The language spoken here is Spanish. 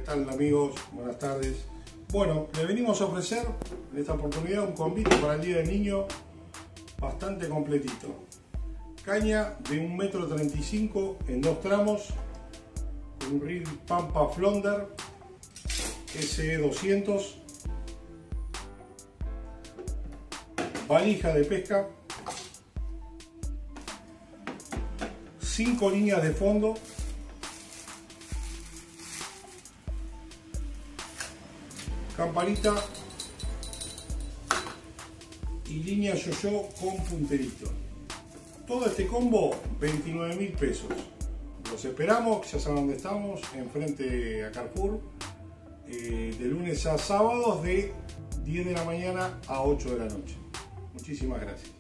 tal amigos? Buenas tardes. Bueno, le venimos a ofrecer en esta oportunidad un convite para el Día del Niño bastante completito. Caña de 1,35 m en 2 tramos, con un reel Pampa Flonder SE200, valija de pesca, 5 líneas de fondo, campanita y línea yo-yo con punterito. Todo este combo 29.000 pesos. Los esperamos, ya saben dónde estamos, enfrente a Carrefour, de lunes a sábados de 10 de la mañana a 8 de la noche. Muchísimas gracias.